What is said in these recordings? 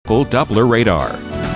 triple Doppler radar.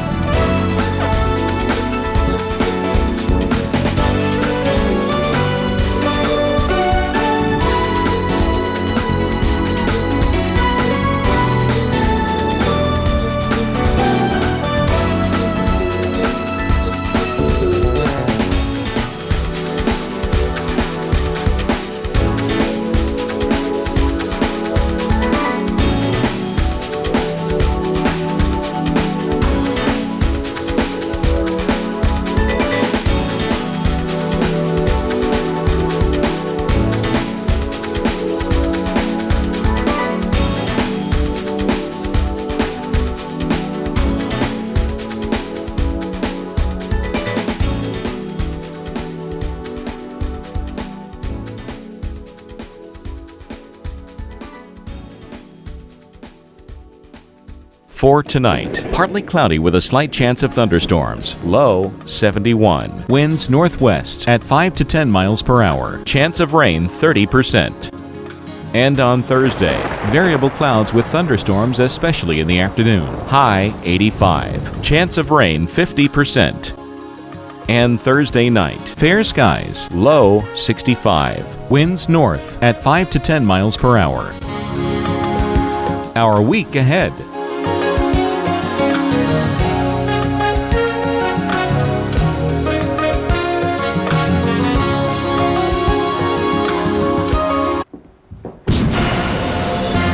For tonight, partly cloudy with a slight chance of thunderstorms. Low 71. Winds northwest at 5 to 10 miles per hour. Chance of rain 30%. And on Thursday, variable clouds with thunderstorms, especially in the afternoon. High 85. Chance of rain 50%. And Thursday night, fair skies. Low 65. Winds north at 5 to 10 miles per hour. Our week ahead.